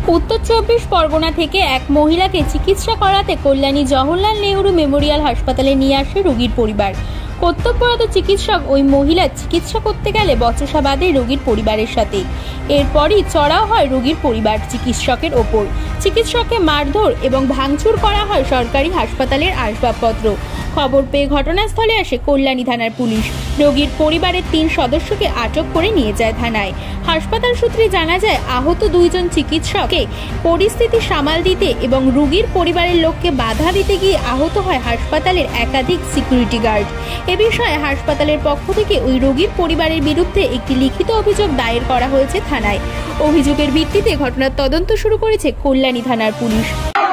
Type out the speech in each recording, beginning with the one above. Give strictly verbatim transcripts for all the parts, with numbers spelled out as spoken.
উত্তর চব্বিশ পরগনা থেকে এক মহিলাকে চিকিৎসা করাতে কল্যাণী জওহরলাল নেহরু মেমোরিয়াল হাসপাতালে নিয়ে আসে রোগীর পরিবার। কর্তব্যরত চিকিৎসক ওই মহিলা চিকিৎসা করতে গেলে বচসা বাঁধে রোগীর পরিবারের সাথে। এরপরই চড়াও হয় রোগীর পরিবার চিকিৎসকের ওপর। চিকিৎসককে মারধর এবং ভাঙচুর করা হয় সরকারি হাসপাতালের আসবাবপত্র। খবর পেয়ে ঘটনাস্থলে আসে কল্যাণী থানার পুলিশ। রোগীর পরিবারের তিন সদস্যকে আটক করে নিয়ে যায় থানায়। হাসপাতাল সূত্রে জানা যায়, আহত দুইজন চিকিৎসককে পরিস্থিতি সামাল দিতে এবং রোগীর পরিবারের লোককে বাধা দিতে গিয়ে আহত হয় হাসপাতালের একাধিক সিকিউরিটি গার্ড। এ বিষয়ে হাসপাতালের পক্ষ থেকে ওই রোগীর পরিবারের বিরুদ্ধে একটি লিখিত অভিযোগ দায়ের করা হয়েছে থানায়। অভিযোগের ভিত্তিতে ঘটনার তদন্ত শুরু করেছে কল্যাণী থানার পুলিশ।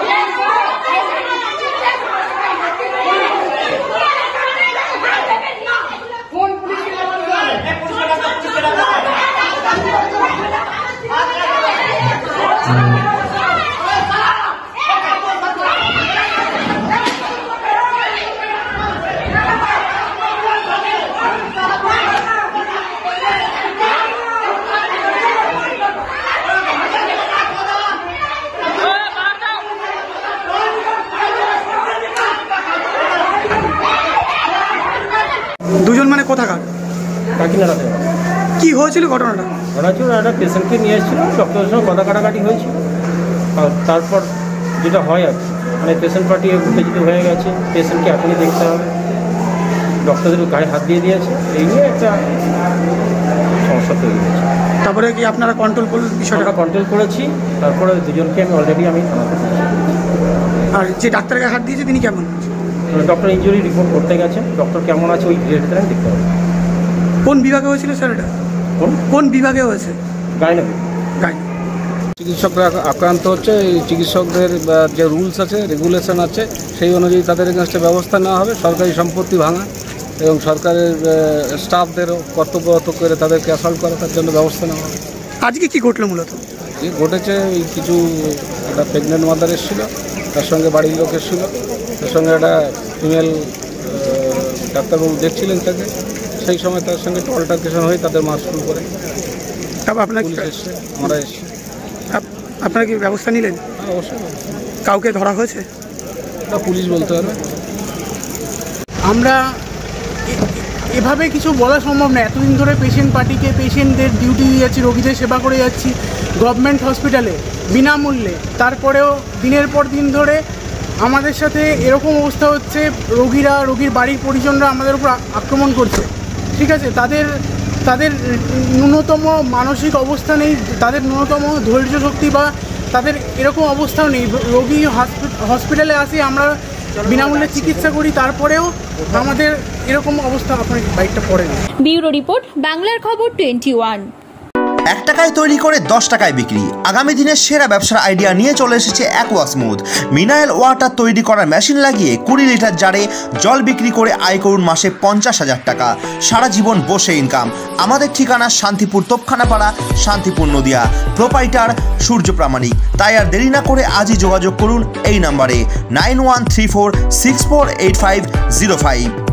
দুজন মানে কোথাকার? কাকিনাড়া। কি হয়েছিল ঘটনাটা? ঘটনা ছিল একটা পেশেন্টকে নিয়ে এসেছিল, ডক্টরের সঙ্গে কথা কাটাকাটি হয়েছিল। আর তারপর যেটা হয় আর মানে পেশেন্ট পার্টি উত্তেজিত হয়ে গেছে, পেশেন্টকে এখনই দেখতে হবে, ডক্টরদের গায়ে হাত দিয়ে দিয়েছে, এই নিয়ে একটা সমস্যা তৈরি হয়েছে। তারপরে কি আপনারা কন্ট্রোল করলেন বিষয়টা? কন্ট্রোল করেছি, তারপরে দুজনকে আমি অলরেডি আমি আর যে ডাক্তারকে হাত দিয়েছে তিনি কেমন? ডক্টর ইনজুরি রিপোর্ট করতে গেছে, ডক্টর কেমন আছে ওই ভিতরে দেখতে হবে। কোন বিভাগে হয়েছিল স্যার এটা? কোন কোন বিভাগে হয়েছে? গাইনোকোলজি। গাইনো। চিকিৎসকরা আক্রান্ত হচ্ছে, এই চিকিৎসকদের যে রুলস আছে, রেগুলেশন আছে, সেই অনুযায়ী তাদের এগেনস্টে ব্যবস্থা নেওয়া হবে। সরকারি সম্পত্তি ভাঙা এবং সরকারের স্টাফদেরও কর্তব্যরত করে তাদেরকে অ্যাসল্ট করা, তার জন্য ব্যবস্থা নেওয়া হবে। আজকে কি ঘটলো মূলত? যে ঘটেছে, এই কিছু একটা প্রেগনেন্ট মাদার এসেছিলো, তার সঙ্গে বাড়ির লোক এসেছিলো, তার সঙ্গে একটা ফিমেল ডাক্তারবাবু দেখছিলেন তাকে, সেই সময় তার সঙ্গে একটু অল্টারকেশন হয়ে তাদের মার শুরু করে। তারপর আপনার পুলিশ এসছে, আমরা এসছি। আপনারা কি ব্যবস্থা নিলেন? হ্যাঁ, অবশ্যই। কাউকে ধরা হয়েছে? এটা পুলিশ বলতে পারবে। আমরা এভাবে কিছু বলা সম্ভব না। এতদিন ধরে পেশেন্ট পার্টিকে পেশেন্টদের ডিউটি দিয়ে যাচ্ছি, রোগীদের সেবা করে যাচ্ছি গভর্নমেন্ট হসপিটালে বিনামূল্যে। তারপরেও দিনের পর দিন ধরে আমাদের সাথে এরকম অবস্থা হচ্ছে, রোগীরা, রোগীর বাড়ির পরিজনরা আমাদের উপর আক্রমণ করছে। ঠিক আছে, তাদের তাদের ন্যূনতম মানসিক অবস্থা নেই, তাদের ন্যূনতম ধৈর্য শক্তি বা তাদের এরকম অবস্থাও নেই। রোগী হসপিটালে আসি, আমরা বিনামূল্যে চিকিৎসা করি, তারপরেও আমাদের এরকম অবস্থা। আপনার বাইকটা পড়ে না। ব্যুরো রিপোর্ট, বাংলার খবর টোয়েন্টি ওয়ান। এক টাকায় তৈরি করে দশ টাকায় বিক্রি। আগামী দিনের সেরা ব্যবসার আইডিয়া নিয়ে চলে এসেছে অ্যাকোয়া স্মুথ। মিনারেল ওয়াটার তৈরি করার মেশিন লাগিয়ে কুড়ি লিটার জারে জল বিক্রি করে আয় করুন মাসে পঞ্চাশ হাজার টাকা। সারা জীবন বসে ইনকাম। আমাদের ঠিকানা শান্তিপুর তোপখানাপাড়া, শান্তিপুর নদিয়া। প্রোপাইটার সূর্য প্রামাণিক। তাই আর দেরি না করে আজই যোগাযোগ করুন এই নাম্বারে nine one three four six four eight five zero five.